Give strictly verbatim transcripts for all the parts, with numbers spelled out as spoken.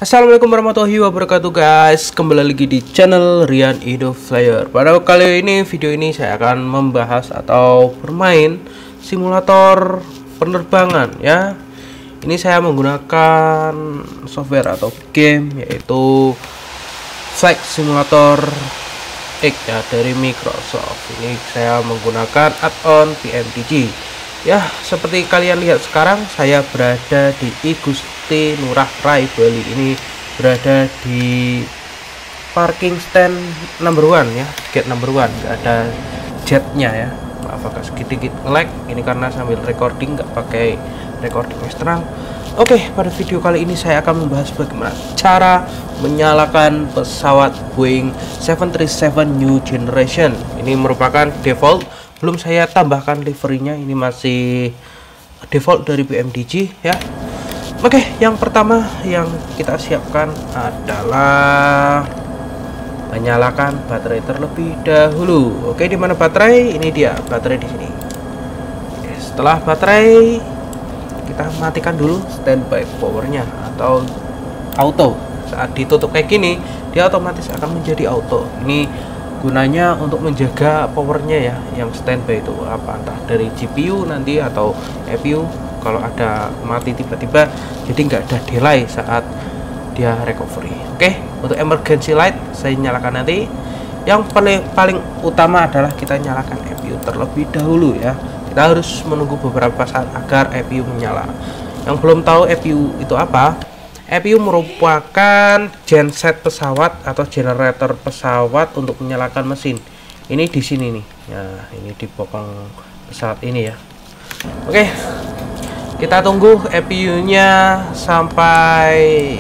Assalamualaikum warahmatullahi wabarakatuh guys. Kembali lagi di channel Rian Indo Flyer. Pada kali ini video ini saya akan membahas atau bermain simulator penerbangan ya. Ini saya menggunakan software atau game yaitu Flight Simulator X ya dari Microsoft. Ini saya menggunakan add-on P M D G. Ya, seperti kalian lihat sekarang saya berada di I Gusti Ngurah Rai Bali. Ini berada di parking stand number one ya, gate number one. Gak ada jetnya ya. Maaf agak sedikit lag. Ini karena sambil recording, nggak pakai recording eksternal. Oke, pada video kali ini saya akan membahas bagaimana cara menyalakan pesawat Boeing tujuh tiga tujuh New Generation. Ini merupakan default. Belum saya tambahkan liverynya, ini masih default dari P M D G ya. Oke, yang pertama yang kita siapkan adalah menyalakan baterai terlebih dahulu. Oke, di mana baterai? Ini dia baterai di sini. Oke, setelah baterai kita matikan dulu standby powernya atau auto. Saat ditutup kayak gini, dia otomatis akan menjadi auto. Ini gunanya untuk menjaga powernya ya, yang standby itu apa entah dari G P U nanti atau C P U kalau ada mati tiba-tiba, jadi nggak ada delay saat dia recovery. Oke, untuk emergency light saya nyalakan nanti. Yang paling paling utama adalah kita nyalakan C P U terlebih dahulu ya. Kita harus menunggu beberapa saat agar C P U menyala. Yang belum tahu C P U itu apa, C P U merupakan genset pesawat atau generator pesawat untuk menyalakan mesin. Ini di sini nih. Ya, ini di bokong pesawat ini ya. Oke. Kita tunggu C P U-nya sampai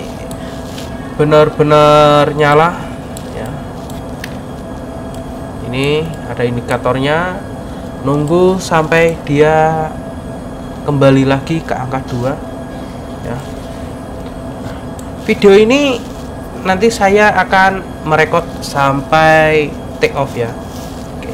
benar-benar nyala ya. Ini ada indikatornya. Nunggu sampai dia kembali lagi ke angka dua ya. Video ini nanti saya akan merekod sampai take off ya. Oke.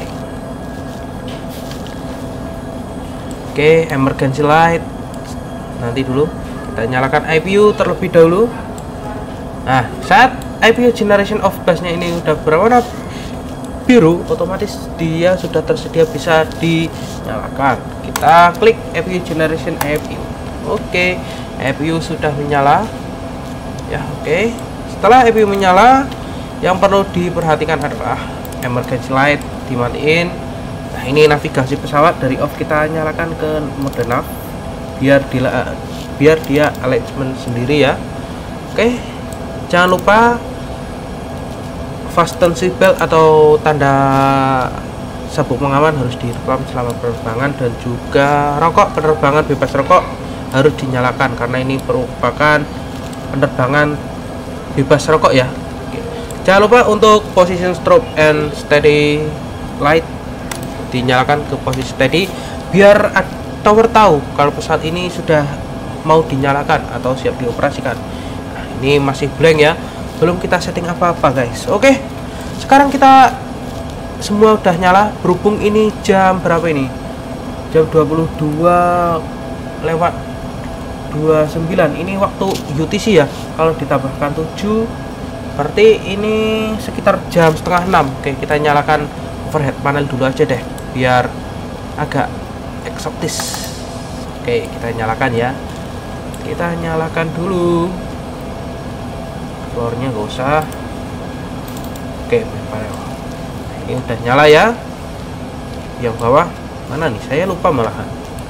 Oke, emergency light. Nanti dulu kita nyalakan I P U terlebih dahulu. Nah, saat I P U generation of bus-nya ini udah berwarna biru, otomatis dia sudah tersedia bisa dinyalakan. Kita klik I P U generation I P U. Oke, I P U sudah menyala. Ya, oke. Okay. Setelah I P U menyala, yang perlu diperhatikan adalah emergency light dimatiin. Nah, ini navigasi pesawat dari off kita nyalakan ke mode nav biar dia biar dia alignment sendiri ya. Oke. Okay. Jangan lupa fasten seatbelt atau tanda sabuk pengaman harus direkam selama penerbangan, dan juga rokok penerbangan bebas rokok harus dinyalakan karena ini merupakan penerbangan bebas rokok ya. Oke. Jangan lupa untuk position strobe and steady light dinyalakan ke posisi steady biar tower tahu kalau pesawat ini sudah mau dinyalakan atau siap dioperasikan. Nah, ini masih blank ya, belum kita setting apa-apa guys. Oke, sekarang kita semua udah nyala. Berhubung ini jam berapa ini, jam dua puluh dua lewat dua puluh sembilan, ini waktu U T C ya. Kalau ditambahkan tujuh berarti ini sekitar jam setengah enam. Oke, kita nyalakan overhead panel dulu aja deh biar agak eksotis. Oke, kita nyalakan ya. Kita nyalakan dulu. Floornya gak usah. Oke, panel. Nah, ini udah nyala ya. Yang bawah mana nih, saya lupa malahan.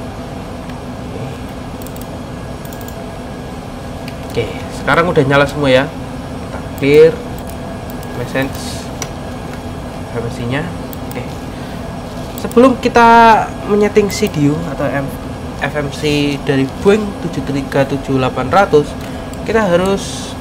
Oke, sekarang udah nyala semua ya. Kita clear message M S I-nya. Oke. Sebelum kita menyeting C D U atau F M C dari Boeing tujuh tiga tujuh delapan ratus, kita harus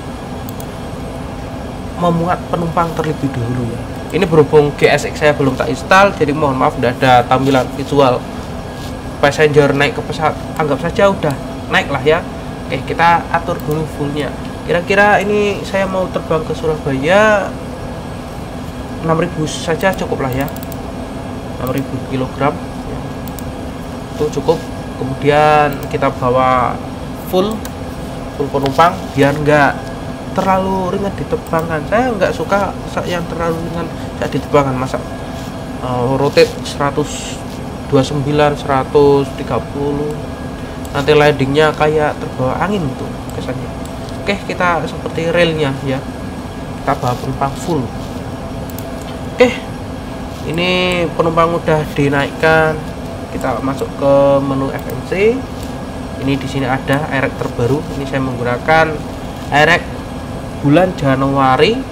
memuat penumpang terlebih dahulu ya. Ini berhubung G S X saya belum tak install, jadi mohon maaf tidak ada tampilan visual passenger naik ke pesawat. Anggap saja udah naik lah ya. Oke, kita atur dulu fullnya. Kira-kira ini saya mau terbang ke Surabaya enam ribu saja cukup lah ya. enam ribu kilogram ya. Itu cukup. Kemudian kita bawa full full penumpang biar enggak terlalu ringan diterbangkan. Saya nggak suka yang terlalu ringan saat diterbangkan. Masa uh, rotate seratus dua puluh sembilan, seratus tiga puluh, nanti landingnya kayak terbawa angin gitu kesannya. Oke, kita seperti railnya ya, kita bawa penumpang full. Oke, ini penumpang udah dinaikkan, kita masuk ke menu F M C. Ini di sini ada airec terbaru. Ini saya menggunakan airec bulan Januari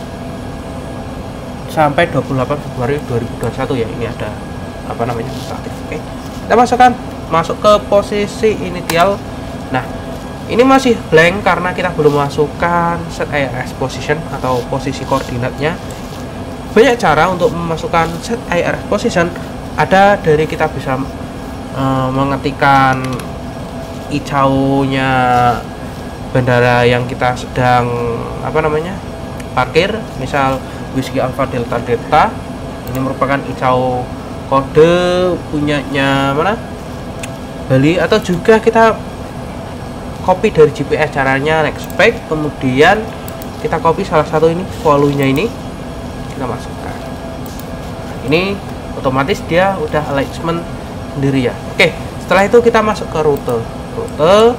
sampai dua puluh delapan Februari dua ribu dua puluh satu ya. Ini ada apa namanya aktif. Oke, kita masukkan masuk ke posisi initial. Nah, ini masih blank karena kita belum masukkan set I R S position atau posisi koordinatnya. Banyak cara untuk memasukkan set I R S position. Ada dari kita bisa uh, mengetikkan I C A O-nya bandara yang kita sedang apa namanya parkir, misal Whiskey Alpha Delta Delta. Ini merupakan I C A O kode punyanya mana Bali, atau juga kita copy dari G P S. Caranya next back, kemudian kita copy salah satu ini volunya ini, kita masukkan. Ini otomatis dia udah alignment sendiri ya. Oke, setelah itu kita masuk ke rute rute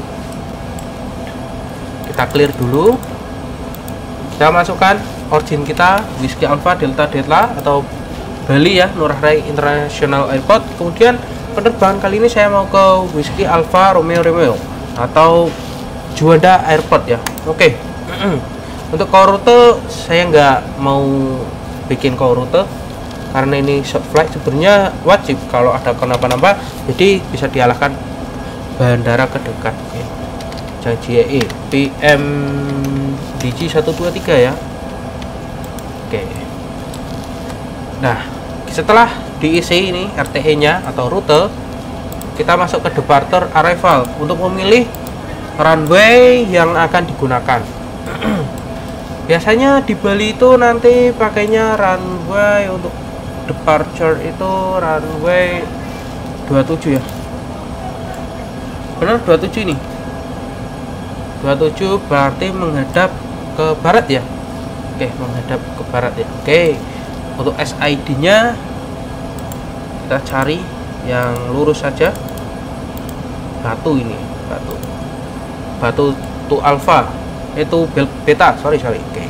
kita clear dulu, kita masukkan origin kita Whiskey Alpha Delta Delta atau Bali ya, Ngurah Rai International Airport. Kemudian penerbangan kali ini saya mau ke Whiskey Alpha Romeo Romeo atau Juanda Airport ya. Oke. Untuk core rute saya nggak mau bikin core rute karena ini short flight. Sebenarnya wajib kalau ada kenapa-napa, jadi bisa dialahkan bandara terdekat. Oke. Janji E P M D G satu dua tiga ya. Oke. Nah, setelah diisi ini R T E-nya atau rute, kita masuk ke departure arrival untuk memilih runway yang akan digunakan. Biasanya di Bali itu nanti pakainya runway untuk departure itu runway dua puluh tujuh ya. Benar dua puluh tujuh ini. dua puluh tujuh berarti menghadap ke barat ya. Oke, menghadap ke barat ya. Oke. Untuk S I D-nya kita cari yang lurus saja. Batu ini, batu. Batu to alpha. Itu beta, sorry sorry. Oke.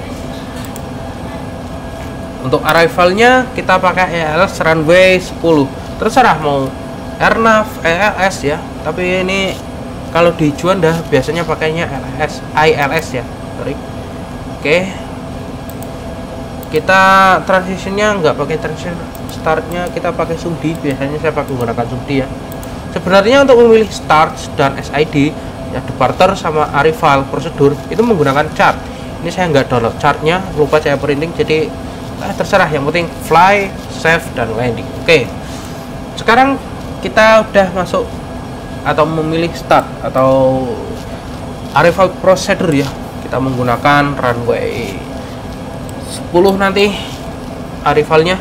Untuk arrivalnya kita pakai E L S runway sepuluh. Terserah mau Airnav, E L S ya. Tapi ini kalau di Juanda biasanya pakainya L S, I L S ya. Sorry. Oke. Kita transitionnya nggak pakai transition, startnya kita pakai sumdi. Biasanya saya pakai menggunakan sumdi ya. Sebenarnya untuk memilih start dan S I D ya, departure sama arrival prosedur itu menggunakan chart. Ini saya nggak download chartnya, lupa saya printing, jadi eh, terserah, yang penting fly, save dan landing. Oke, sekarang kita udah masuk atau memilih start atau arrival procedure ya. Kita menggunakan runway sepuluh nanti arrivalnya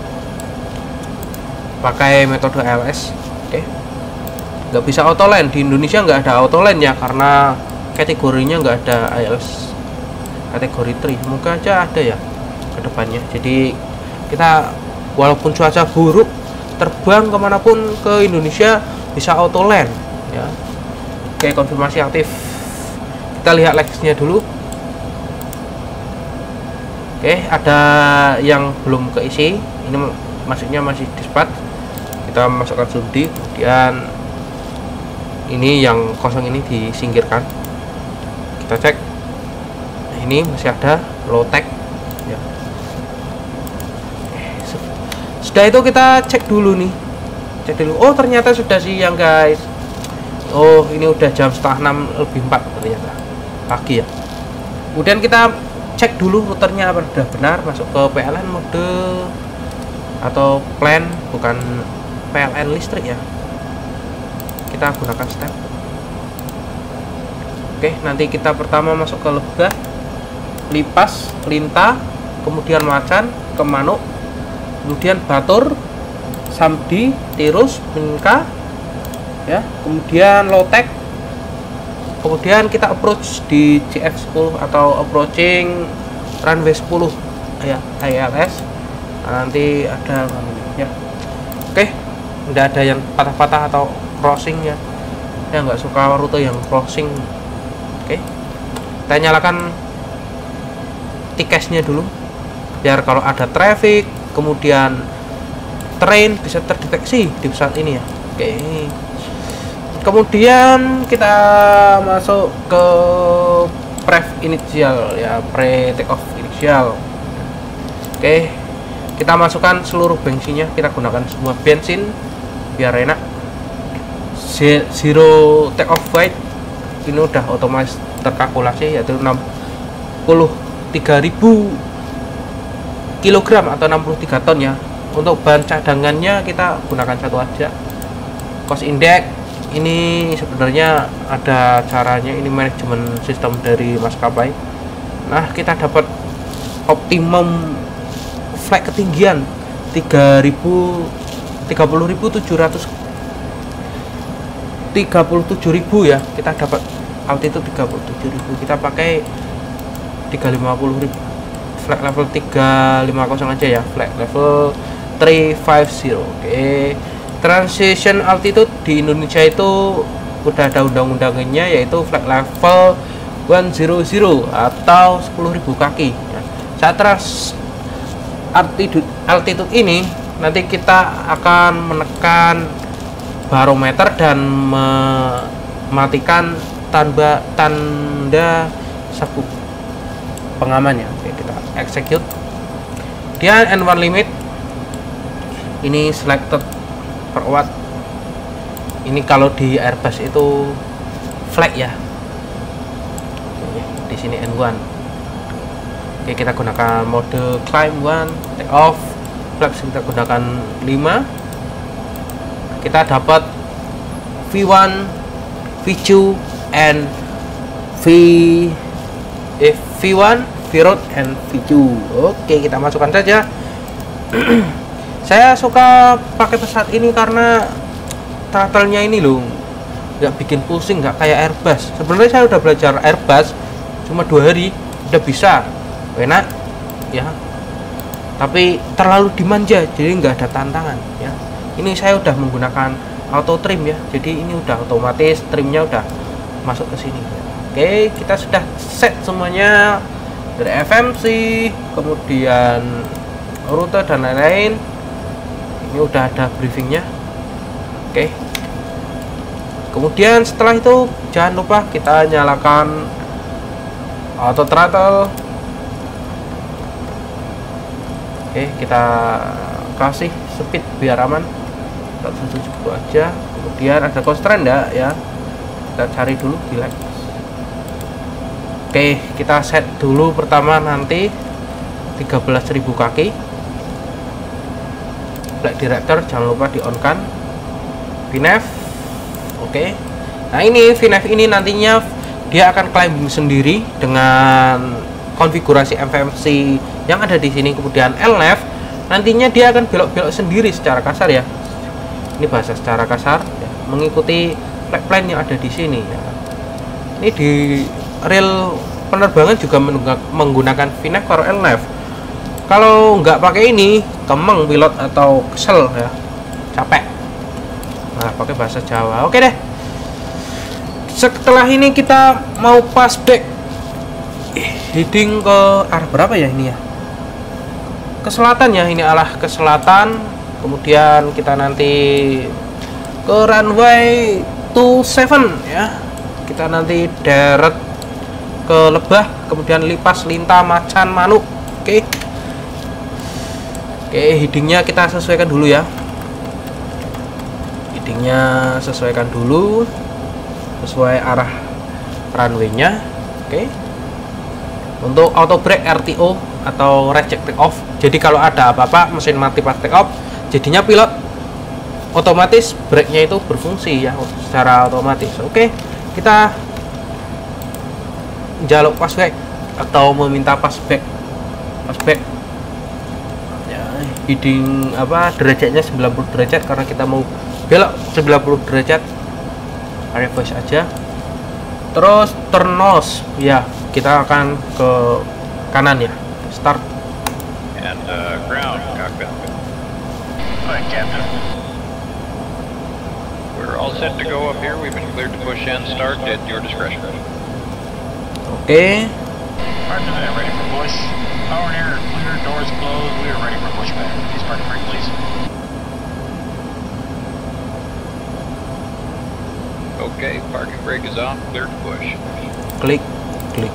pakai metode L S. Oke, nggak bisa auto land di Indonesia, nggak ada auto land ya karena kategorinya nggak ada I L S kategori tiga. Semoga aja ada ya ke depannya. Jadi kita walaupun cuaca buruk terbang kemanapun ke Indonesia bisa auto land ya. Oke, konfirmasi aktif. Kita lihat legsnya dulu. Oke, ada yang belum keisi. Ini maksudnya masih dispatch. Kita masukkan sumdi, kemudian ini yang kosong ini disingkirkan. Kita cek. Nah, ini masih ada low tech ya. Sudah itu kita cek dulu nih. Cek dulu. Oh, ternyata sudah siang, guys. Oh, ini udah jam setengah enam lebih empat ternyata. Pagi ya. Kemudian kita cek dulu routernya apa sudah benar, masuk ke P L N mode atau plan, bukan P L N listrik ya. Kita gunakan step. Oke, nanti kita pertama masuk ke Lebah, Lipas, Linta, kemudian Macan, ke Manuk, kemudian Batur, Samdi, Tirus, Minka ya, kemudian Lotek, kemudian kita approach di C F sepuluh atau approaching runway sepuluh ya, I L S. Nah, nanti ada ya. Oke, tidak ada yang patah-patah atau crossing ya. Saya nggak suka rute yang crossing. Oke, kita nyalakan tiketnya dulu biar kalau ada traffic kemudian terrain bisa terdeteksi di pesawat ini ya. Oke, kemudian kita masuk ke pref initial ya, pre take off initial. Oke, kita masukkan seluruh bensinnya, kita gunakan semua bensin biar enak. Zero take off weight ini udah otomatis terkalkulasi, yaitu enam puluh tiga ribu kilogram atau enam puluh tiga ton ya. Untuk bahan cadangannya kita gunakan satu aja. Cost index ini sebenarnya ada caranya, ini manajemen sistem dari maskapai. Nah, kita dapat optimum flight ketinggian tiga puluh ribu tujuh ratus tiga puluh tujuh ribu ya. Kita dapat altitude tiga puluh tujuh ribu, kita pakai tiga ratus lima puluh ribu, flight level tiga lima nol aja ya, flight level tiga lima nol. Oke, transition altitude di Indonesia itu udah ada undang-undangnya, yaitu flight level seratus atau sepuluh ribu kaki ya. Saat trans altitude altitude ini nanti kita akan menekan barometer dan mematikan tanda tanda sabuk pengamannya. Oke, kita execute. Dia N satu limit ini selected per watt. Ini kalau di Airbus itu flag ya. Oke, di sini N satu. Oke, kita gunakan mode climb one, take off, flaps kita gunakan lima. Kita dapat V one, V two, and V eh, V one, V road, and V two. Oke, kita masukkan saja. Saya suka pakai pesawat ini karena throttle-nya ini loh nggak bikin pusing, nggak kayak Airbus. Sebenarnya saya udah belajar Airbus cuma dua hari udah bisa, enak ya, tapi terlalu dimanja jadi nggak ada tantangan ya. Ini saya udah menggunakan auto trim ya, jadi ini udah otomatis trimnya udah masuk ke sini. Oke, kita sudah set semuanya dari F M C, kemudian rute dan lain-lain. Ini udah ada briefingnya. Oke, kemudian setelah itu jangan lupa kita nyalakan auto throttle. Oke, kita kasih speed biar aman seratus tujuh puluh aja. Kemudian ada constraint enggak ya, kita cari dulu di Lex. Oke, kita set dulu pertama nanti tiga belas ribu kaki. Flight director jangan lupa di on kan. V nav. Oke, nah ini V nav ini nantinya dia akan climbing sendiri dengan konfigurasi F M C yang ada di sini. Kemudian L nav nantinya dia akan belok-belok sendiri secara kasar ya. Ini bahasa secara kasar ya, mengikuti flight plan yang ada di sini ya. Ini di rel penerbangan juga menggunakan V nav atau L nav. Kalau nggak pakai ini kemeng pilot atau kesel ya, capek. Nah, pakai bahasa Jawa. Oke deh, setelah ini kita mau pass back heading ke arah berapa ya ini ya, ke selatan ya, ini arah ke selatan. Kemudian kita nanti ke runway dua puluh tujuh ya, kita nanti deret ke Lebah, kemudian Lipas, Lintah, Macan, Manuk. Oke, oke, headingnya kita sesuaikan dulu ya, headingnya sesuaikan dulu sesuai arah runway-nya. Oke, untuk auto brake R T O atau reject take off, jadi kalau ada apa-apa mesin mati pas take off, jadinya pilot otomatis brake-nya itu berfungsi ya secara otomatis. Oke, kita jaluk pass back atau meminta pass back pass back ya, heading apa derajatnya sembilan puluh derajat karena kita mau belok sembilan puluh derajat, reverse aja. terus turn nose ya, kita akan ke kanan ya. Start and uh, ground cockpit. Alright, Captain. We're all set to go up here. We've been cleared to push and start at your discretion. Oke. Roger that, ready for push. Power and air clear, doors closed. We are ready for pushback. Please parking brake, please. Okay, parking brake is off, clear to push. Klik, klik.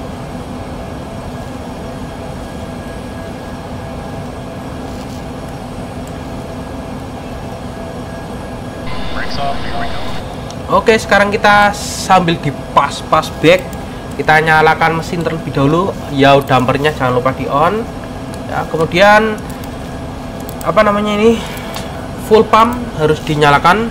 Brakes off, here we go. Oke, sekarang kita sambil di pas-pas back, kita nyalakan mesin terlebih dahulu. Ya, dampernya jangan lupa di on. Ya, kemudian apa namanya ini? Full pump harus dinyalakan.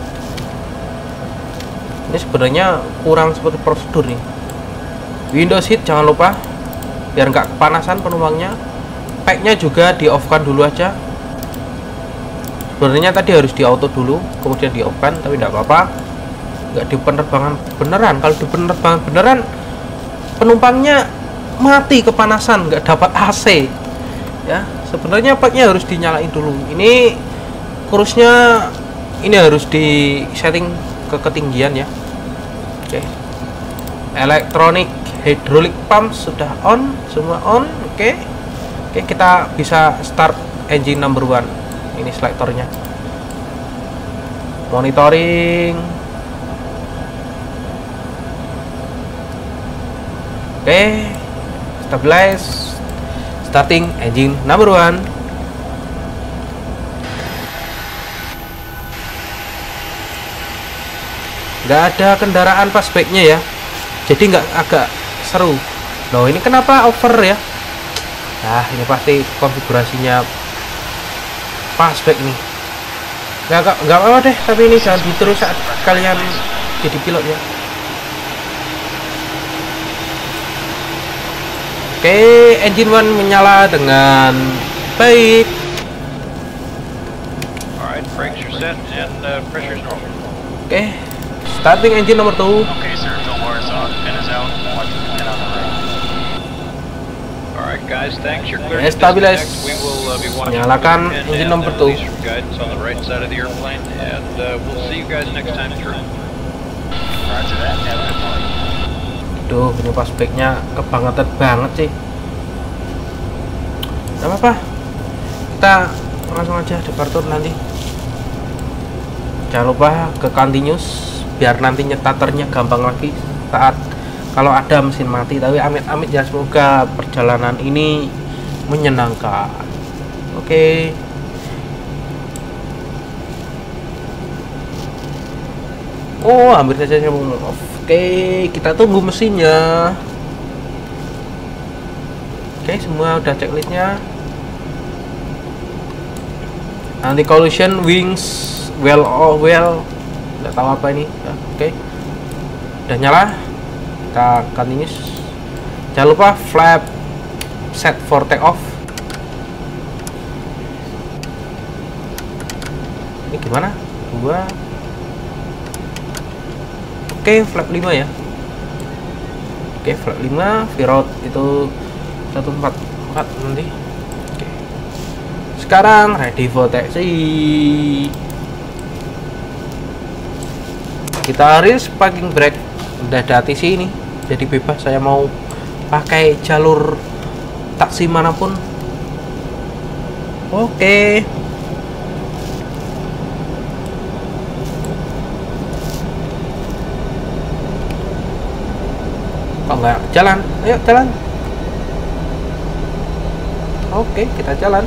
Ini sebenarnya kurang seperti prosedur nih. Windows heat jangan lupa biar nggak kepanasan penumpangnya. Packnya juga di off kan dulu aja. Sebenarnya tadi harus di auto dulu, kemudian di off kan, tapi tidak apa-apa. Nggak di penerbangan beneran. Kalau di penerbangan beneran, penumpangnya mati kepanasan, nggak dapat A C. Ya, sebenarnya packnya harus dinyalain dulu. Ini kurusnya ini harus di setting ke ketinggian ya. Oke. Electronic hydraulic pump sudah on, semua on. Oke. Oke, kita bisa start engine number one. Ini selektornya. Monitoring. Oke. Stabilize. Starting engine number one. Nggak ada kendaraan pas backnya ya, jadi nggak agak seru. Loh, ini kenapa over ya? Nah, ini pasti konfigurasinya pas back nih. Nggak nggak nggak apa-apa deh, tapi ini jangan diterus saat kalian jadi pilot ya. Oke, engine one menyala dengan baik. Alright, brakes are set and uh, pressure's normal. Oke, starting engine nomor two. Okay, sir, fill bar is on, pin is out, watch the pin on the right. Alright guys, thanks. You're clear Okay, to stabilize. disconnect. We will uh, be watching Nyalakan the pin engine and, number uh, two. release from guidance on the right side of the airplane, and uh, we'll see you guys next time through. Roger that, have a good morning. Duh, ini pas backnya kebangetan banget sih. Gak apa-apa, kita langsung aja departure nanti. Jangan lupa ke continuous biar nanti nyetaternya gampang lagi saat kalau ada mesin mati. Tapi amit-amit ya, semoga perjalanan ini menyenangkan. Oke. Oh, hampir saja saya mau off. Oke, kita tunggu mesinnya. Oke, semua udah checklistnya. Anti collision wings well oh well, nggak tahu apa ini. Ya, oke, udah nyala. Kita continuous. Jangan lupa flap set for take off. Ini gimana? Dua. Oke, flap lima ya. Oke, flap lima, V-route itu satu empat empat nanti. Oke. Sekarang ready for taxi. Kita risk parking brake. Udah ada T C ini, jadi bebas saya mau pakai jalur taksi manapun. Oke. Kok nggak jalan? Ayo jalan. Oke, kita jalan.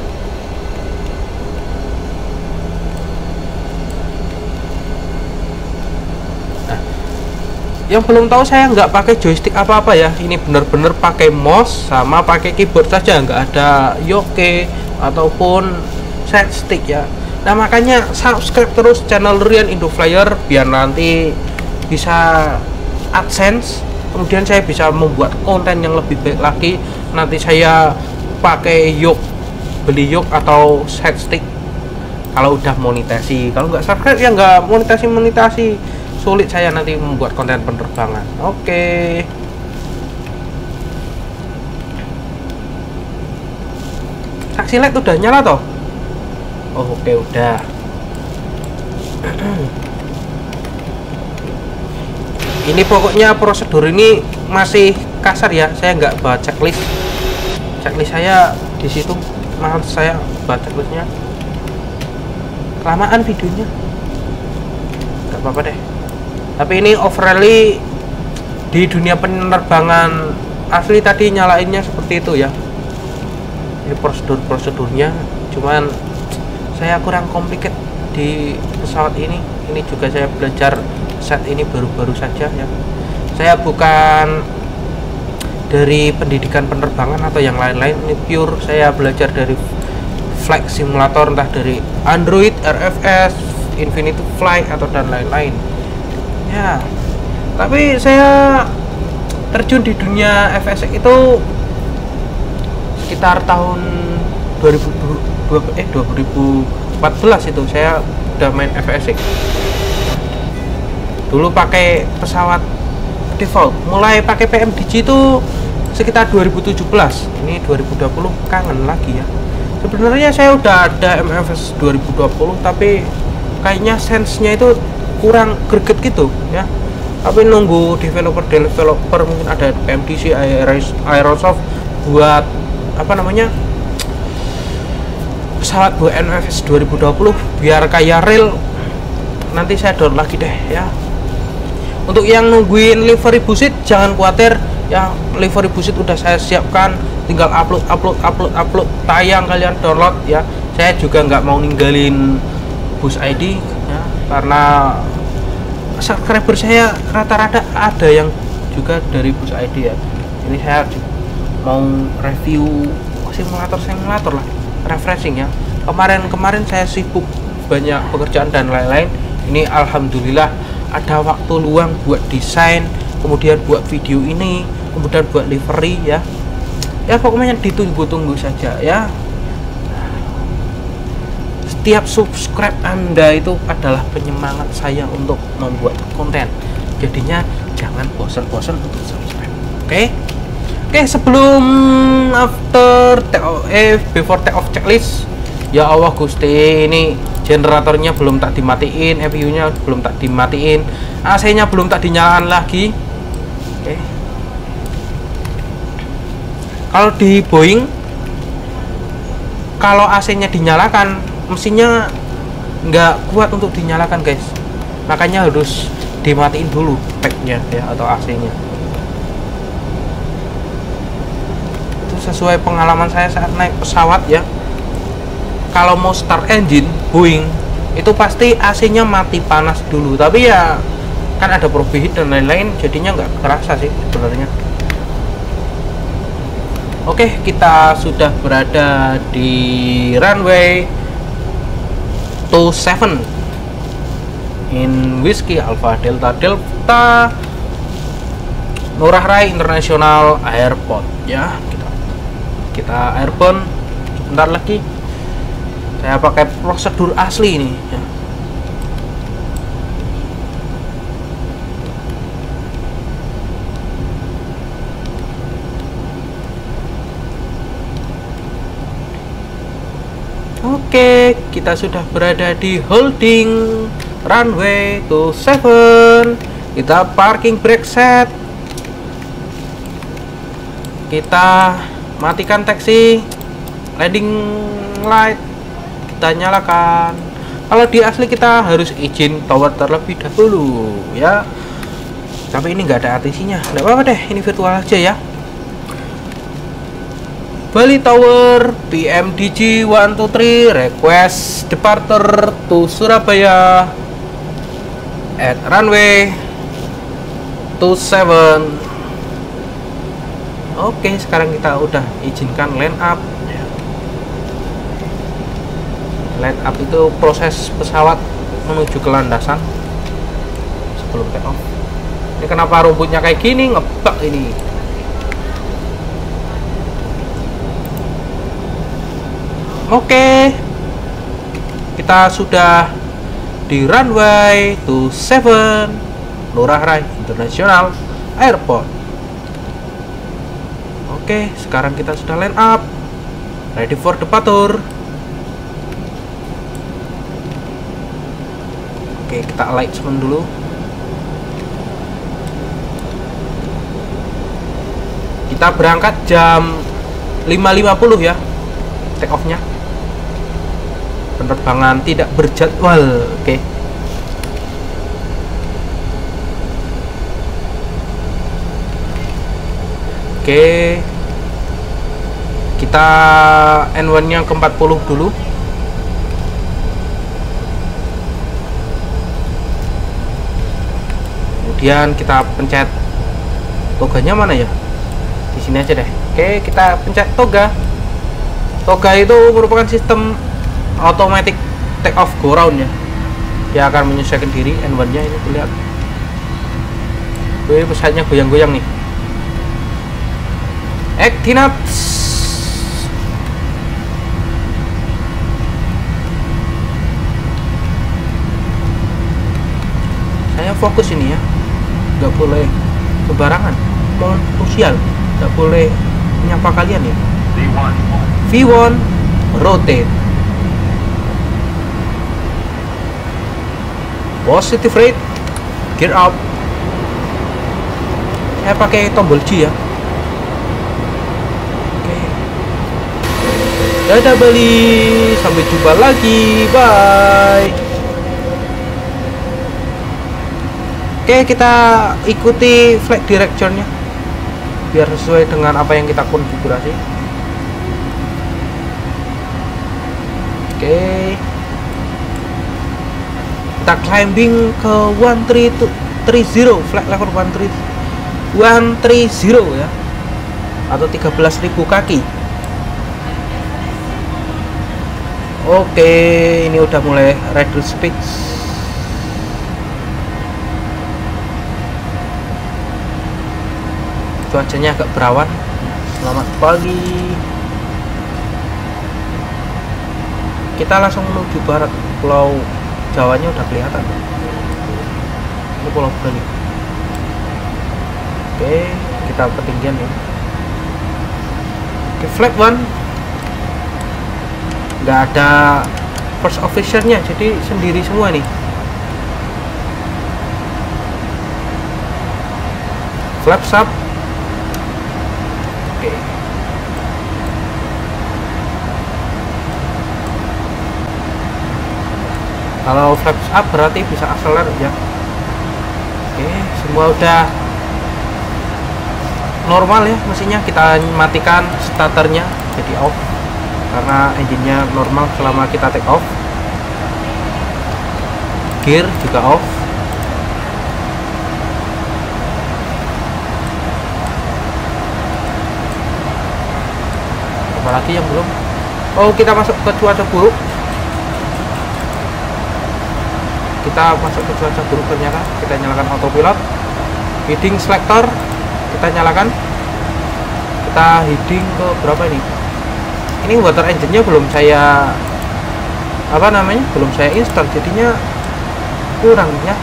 Nah, yang belum tahu, saya nggak pakai joystick apa-apa ya. Ini bener-bener pakai mouse sama pakai keyboard saja, nggak ada yoke ataupun set stick ya. Nah, makanya subscribe terus channel Rian Indo Flyer biar nanti bisa AdSense. Kemudian saya bisa membuat konten yang lebih baik lagi. Nanti saya pakai yoke, beli yoke atau set stick kalau udah monetasi. Kalau nggak subscribe ya nggak monetasi monetasi. sulit saya nanti membuat konten penerbangan. Oke. Saksi light udah nyala toh? Oh, oke, udah. Ini pokoknya prosedur ini masih kasar ya, saya nggak baca checklist. Checklist saya di situ, maaf saya baca checklistnya. Kelamaan videonya, nggak apa-apa deh. Tapi ini overally di dunia penerbangan asli tadi nyalainnya seperti itu ya. Ini prosedur-prosedurnya, cuman saya kurang complicated di pesawat ini. Ini juga saya belajar set ini baru-baru saja ya. Saya bukan dari pendidikan penerbangan atau yang lain-lain, ini pure saya belajar dari flight simulator, entah dari Android, R F S, Infinity Flight atau dan lain-lain ya. Tapi saya terjun di dunia F S itu sekitar tahun dua ribu dua eh dua ribu empat belas itu saya udah main F S. Dulu pakai pesawat default, mulai pakai P M D G itu sekitar dua ribu tujuh belas. Ini dua ribu dua puluh, kangen lagi ya. Sebenarnya saya udah ada M F S dua ribu dua puluh, tapi kayaknya sense-nya itu kurang greget gitu ya. Tapi nunggu developer-developer mungkin ada P M D C, Aerosoft buat apa namanya pesawat buat M F S dua ribu dua puluh biar kayak real, nanti saya download lagi deh ya. Untuk yang nungguin livery busit jangan khawatir ya, livery busit udah saya siapkan, tinggal upload upload upload upload tayang, kalian download ya. Saya juga nggak mau ninggalin Bus I D ya, karena subscriber saya rata-rata ada yang juga dari Bus I D ya. Ini saya mau review simulator simulator lah, refreshing ya. Kemarin-kemarin saya sibuk banyak pekerjaan dan lain-lain. Ini alhamdulillah ada waktu luang buat desain, kemudian buat video ini, kemudian buat livery ya. Ya pokoknya ditunggu-tunggu saja ya. Setiap subscribe Anda itu adalah penyemangat saya untuk membuat konten. Jadinya jangan bosan-bosan untuk subscribe. Oke? Okay? Oke, okay, sebelum after take off, eh before take off checklist. Ya Allah Gusti, ini generatornya belum tak dimatiin, E P U-nya belum tak dimatiin, A C-nya belum tak dinyalakan lagi. Oke. Okay. Kalau di Boeing, kalau A C-nya dinyalakan, mesinnya nggak kuat untuk dinyalakan guys. Makanya harus dimatiin dulu pack-nya ya, atau A C-nya. Itu sesuai pengalaman saya saat naik pesawat ya. Kalau mau start engine Boeing itu pasti A C-nya mati panas dulu, tapi ya kan ada preheat dan lain-lain, jadinya nggak kerasa sih sebenarnya. Oke, kita sudah berada di runway two seven in Whiskey Alpha Delta Delta Ngurah Rai International Airport ya. Kita kita airborne sebentar lagi. Saya pakai prosedur asli ini ya. Oke, kita sudah berada di holding runway two seven. Kita parking brake set. Kita matikan taxi, landing light kita nyalakan. Kalau di asli kita harus izin tower terlebih dahulu ya, tapi ini nggak ada A T C-nya, nggak apa-apa deh, ini virtual aja ya. Bali Tower P M D G one two three request departure to Surabaya at runway two seven. Oke, sekarang kita udah izinkan land up. Land up itu proses pesawat menuju ke landasan sebelum take off. Ini kenapa rumputnya kayak gini, ngebak ini. Oke, kita sudah di runway two seven. Ngurah Rai International Airport. Oke, sekarang kita sudah line up, ready for departure. Oke, kita alignment dulu. Kita berangkat jam lima lima puluh ya, take off nya. Penerbangan tidak berjadwal. Oke. Oke, kita N satu nya ke empat puluh dulu. Kemudian kita pencet toganya mana ya? Di sini aja deh. Oke, kita pencet toga. Toga itu merupakan sistem automatic take off go round ya. Dia akan menyesuaikan diri. N satu nya ini terlihat. Wih, pesawatnya goyang-goyang nih. Actinat. Saya fokus ini ya, nggak boleh sembarangan, mohon krusial, nggak boleh menyapa kalian ya. V one. V one rotate. Positive rate, gear up. Saya pakai tombol G ya. Dadah Bali, sampai jumpa lagi, bye. Oke, kita ikuti flight direction-nya biar sesuai dengan apa yang kita konfigurasi. Oke, kita climbing ke one three three zero, flight level one three one three zero ya, atau tiga belas ribu kaki. Oke, ini udah mulai reduce speed. Cuacanya agak berawan. Selamat pagi. Kita langsung menuju barat. Pulau Jawanya udah kelihatan. Ini Pulau Bali. Oke, kita ketinggian ya. Oke, flight one. Nggak ada first officer-nya, jadi sendiri semua nih. Flaps up. Oke. Kalau flaps up berarti bisa akseler ya. Oke, semua udah normal ya mesinnya. Kita matikan starternya jadi off, karena engine-nya normal selama kita take off. Gear juga off. Apalagi yang belum? Oh, kita masuk ke cuaca buruk. Kita masuk ke cuaca buruk ternyata. Kita nyalakan autopilot. Heading selector kita nyalakan. Kita heading ke berapa ini? Ini water engine-nya belum saya apa namanya belum saya install, jadinya kurang ya.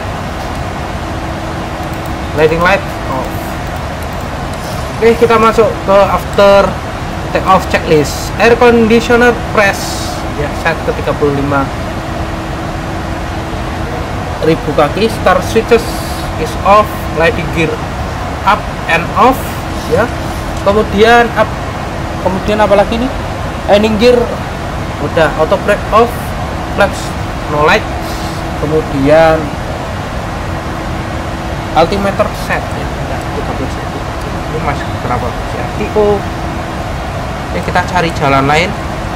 Leading light off. Oke, kita masuk ke after take off checklist. Air conditioner press ya, set ke tiga puluh lima ribu kaki. Start switches is off. Landing gear up and off ya. Kemudian up kemudian apa lagi nih? Landing gear udah, auto brake off, flaps no light, kemudian altimeter set ya, udah tiga belas ribu. Ini masih berapa ya? Tiko. Oke, kita cari jalan lain.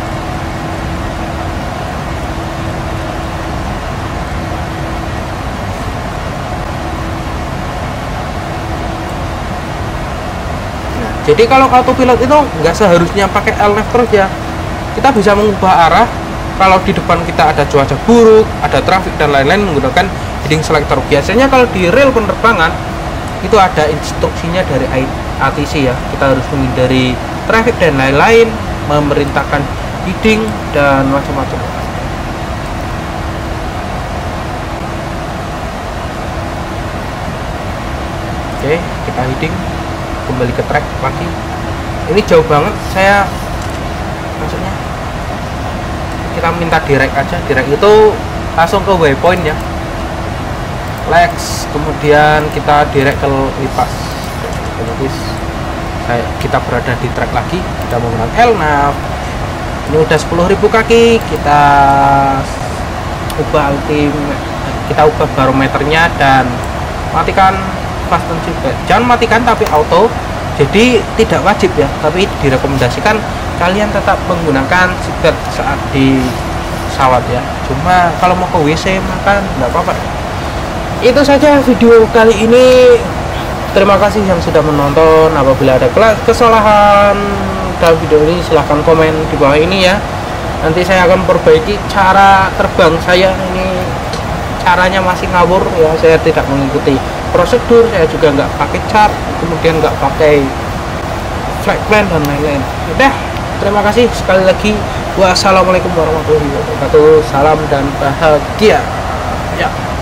Jadi kalau autopilot itu nggak seharusnya pakai L N A V terus ya. Kita bisa mengubah arah kalau di depan kita ada cuaca buruk, ada traffic dan lain-lain, menggunakan heading selector. Biasanya kalau di rel penerbangan itu ada instruksinya dari A T C ya. Kita harus menghindari traffic dan lain-lain, memerintahkan heading dan macam-macam. Oke, kita heading kembali ke track lagi. Ini jauh banget, saya maksudnya kita minta direct aja. Direct itu langsung ke waypoint ya, Lex, kemudian kita direct ke Lipas. Otomatis saya, kita berada di track lagi. Kita menggunakan L-nav. Ini udah sepuluh ribu kaki. Kita ubah ultimate, kita ubah barometernya dan matikan fast and seatbelt. Jangan matikan tapi auto, jadi tidak wajib ya, tapi direkomendasikan kalian tetap menggunakan seatbelt saat di pesawat ya. Cuma kalau mau ke W C makan nggak apa-apa. Itu saja video kali ini. Terima kasih yang sudah menonton. Apabila ada kesalahan dalam video ini silahkan komen di bawah ini ya. Nanti saya akan perbaiki cara terbang saya. Ini caranya masih ngawur ya, saya tidak mengikuti prosedur. Saya juga nggak pakai chart, kemudian nggak pakai flight plan dan lain-lain. Udah, terima kasih sekali lagi. Wassalamualaikum warahmatullahi wabarakatuh. Salam dan bahagia ya.